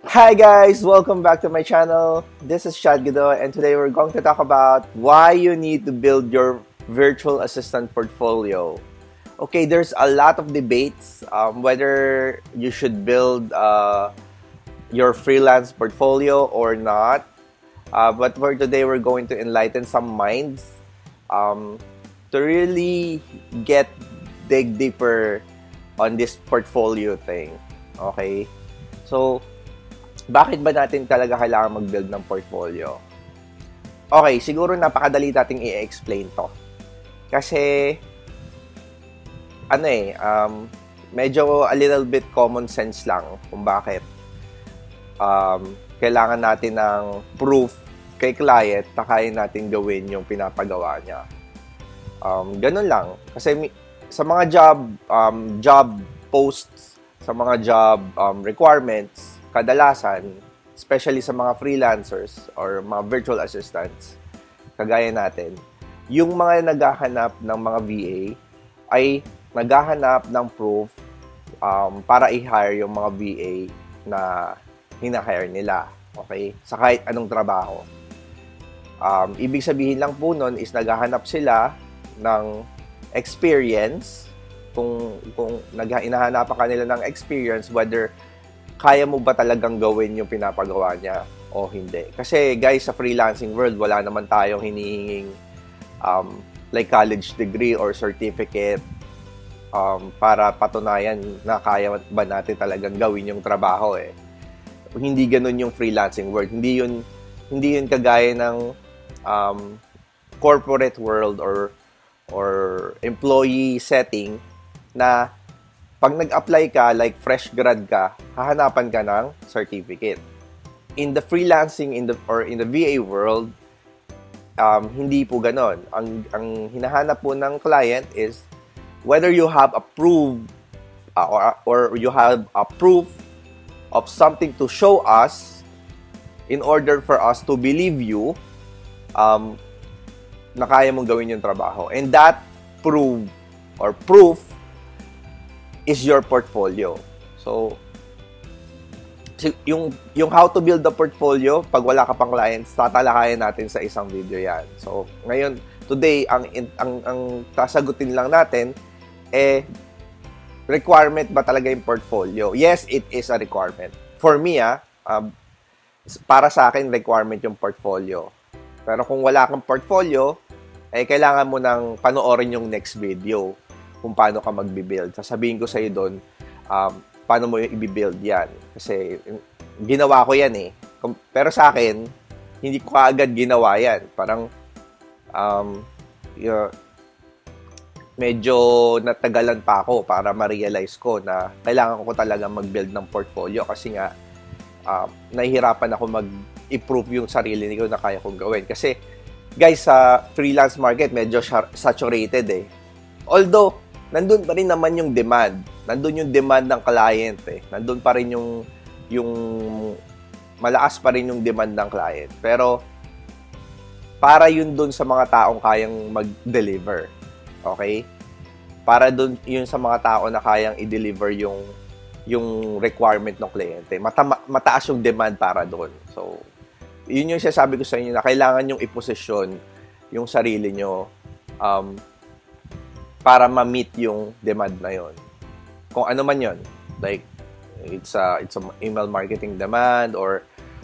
Hi guys! Welcome back to my channel. This is Chad Guido and today we're going to talk about why you need to build your virtual assistant portfolio. Okay, there's a lot of debates whether you should build your freelance portfolio or not. But for today, we're going to enlighten some minds to really dig deeper on this portfolio thing. Okay? So, bakit ba natin talaga kailangan mag-build ng portfolio? Okay, siguro napakadali nating i-explain to. Kasi, medyo a little bit common sense lang kung bakit kailangan natin ng proof kay client na kaya natin gawin yung pinapagawa niya. Ganun lang. Kasi sa mga job posts, sa mga job requirements, kadalasan, especially sa mga freelancers or mga virtual assistants, kagaya natin, yung mga naghahanap ng mga VA ay naghahanap ng proof para i-hire yung mga VA na hina-hire nila. Okay? Sa kahit anong trabaho. Ibig sabihin lang po nun is naghahanap sila ng experience, kung hinahanapan kanila ng experience, whether kaya mo ba talagang gawin yung pinapagawa niya o hindi. Kasi guys, sa freelancing world, wala naman tayong hinihinging like college degree or certificate para patunayan na kaya ba natin talagang gawin yung trabaho eh. Hindi ganun yung freelancing world. Hindi yun kagaya ng corporate world or employee setting na pag nag-apply ka, like fresh grad ka, hahanapan ka ng certificate. In the freelancing in the VA world, hindi po ganon. Ang hinahanap po ng client is whether you have approved or you have a proof of something to show us in order for us to believe you na kaya mong gawin yung trabaho. And that proof is your portfolio. So, yung how to build the portfolio, pag wala ka pang clients, tatalakayan natin sa isang video yan. So, ngayon, today, ang sasagutin lang natin, requirement ba talaga yung portfolio? Yes, it is a requirement. For me, para sa akin, requirement yung portfolio. Pero kung wala kang portfolio, kailangan mo nang panoorin yung next video kung paano ka magbi-build. Sasabihin ko sa iyo doon, paano mo yung i-build yan. Kasi ginawa ko yan eh. Pero sa akin, hindi ko agad ginawa yan. Parang medyo natagalan pa ako para ma-realize ko na kailangan ko talaga mag-build ng portfolio kasi nga nahihirapan ako mag-improve yung sarili ko na kaya kong gawin. Kasi guys, sa freelance market, medyo saturated eh. Although, nandun pa rin naman yung demand. Nandun yung demand ng client eh. Nandun pa rin yung malakas pa rin yung demand ng client. Pero, para yun dun sa mga taong kayang mag-deliver. Okay? Para dun yun sa mga tao na kayang i-deliver yung requirement ng kliyente. Mataas yung demand para dun. So, yun yung sinasabi ko sa inyo na kailangan yung i-posisyon yung sarili nyo para ma-meet yung demand na yon. Kung ano man yon, like it's a email marketing demand or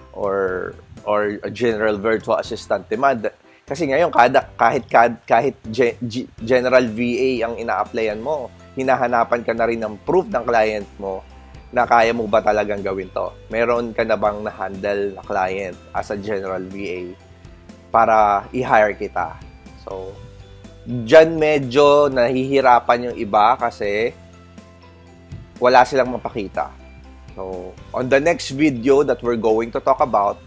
a general virtual assistant demand. Kasi ngayon kahit general VA ang ina-applyan mo, hinahanapan ka na rin ng proof ng client mo na kaya mo ba talagang gawin to. Meron ka na bang na-handle na client as a general VA para i-hire kita. So, diyan medyo nahihirapan yung iba kasi wala silang mapakita. So, on the next video that we're going to talk about,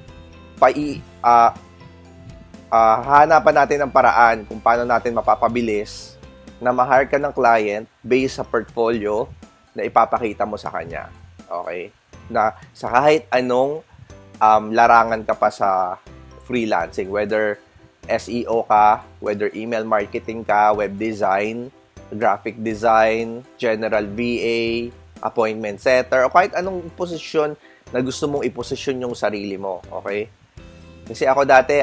hahanapan natin ng paraan kung paano natin mapapabilis na ma-hire ka ng client based sa portfolio na ipapakita mo sa kanya. Okay? Na sa kahit anong larangan ka pa sa freelancing, whether SEO ka, whether email marketing ka, web design, graphic design, general VA, appointment setter, o kahit anong posisyon na gusto mong iposisyon yung sarili mo, okay? Kasi ako dati,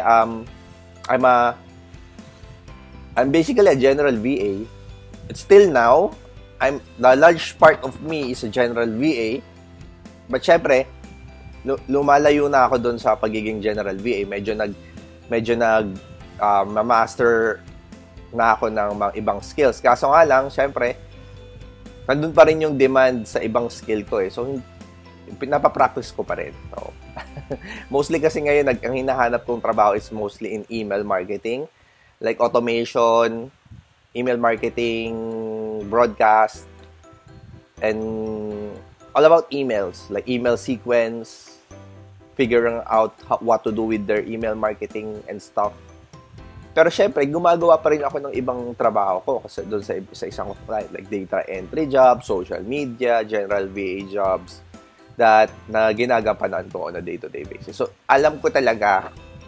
I'm basically a general VA. Still now, the large part of me is a general VA. But syempre, lumalayo na ako doon sa pagiging general VA. Medyo ma-master na ako ng mga ibang skills. Kaso nga lang, syempre, nandun pa rin yung demand sa ibang skill ko eh. So, pinapapractice ko pa rin. So, mostly kasi ngayon, ang hinahanap kong trabaho is mostly in email marketing. Like automation, email marketing, broadcast, and all about emails, like email sequence, figuring out what to do with their email marketing and stuff. Pero syempre, gumagawa pa rin ako ng ibang trabaho ko kasi doon sa isang client, like data entry jobs, social media, general VA jobs na ginagampanan ko on a day-to-day basis. So, alam ko talaga,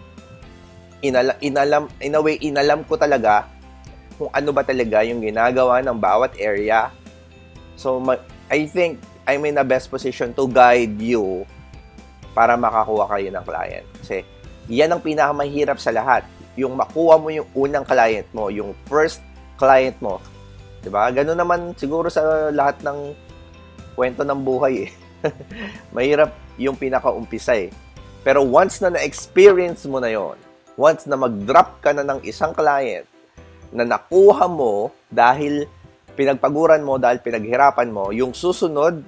inalam ko talaga kung ano ba talaga yung ginagawa ng bawat area. So, I think I'm in the best position to guide you para makakuha kayo ng client. Kasi, yan ang pinakamahirap sa lahat. Yung makuha mo yung unang client mo, yung first client mo. Diba? Ganun naman siguro sa lahat ng kwento ng buhay eh. Mahirap yung pinaka-umpisa eh. Pero once na na-experience mo na yon, once na mag-drop ka na ng isang client na nakuha mo dahil pinagpaguran mo, dahil pinaghirapan mo, yung susunod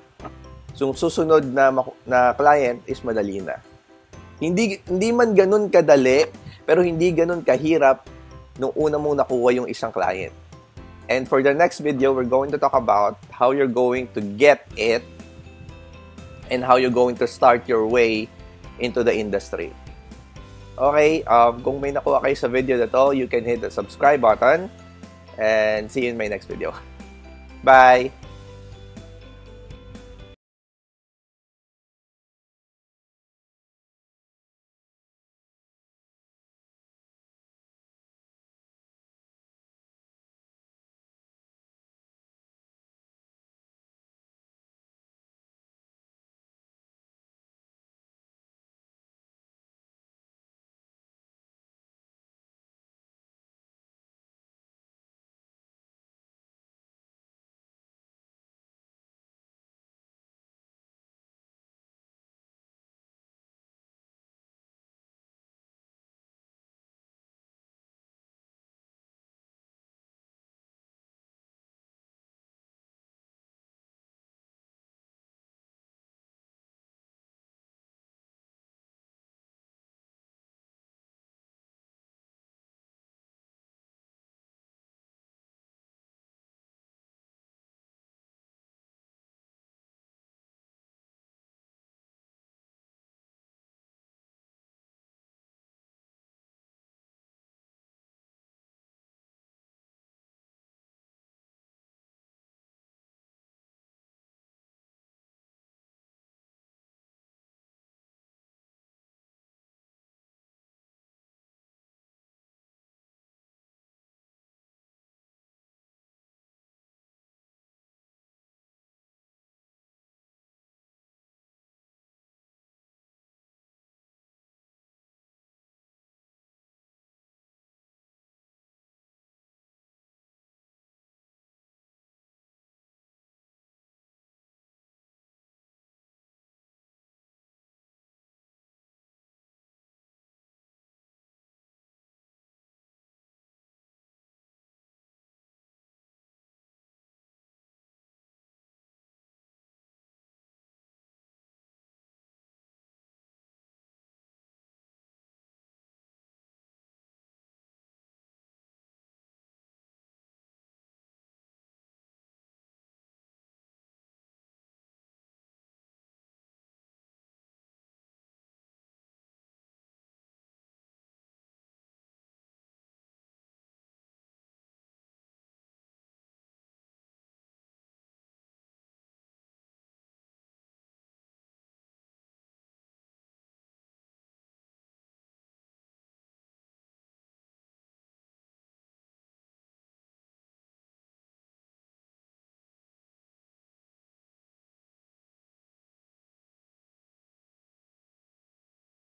na client is madali na. Hindi man ganun kadali, pero hindi ganun kahirap nung una mong nakuha yung isang client. And for the next video, we're going to talk about how you're going to get it and how you're going to start your way into the industry. Okay, kung may nakuha kayo sa video na to, you can hit the subscribe button and see you in my next video. Bye!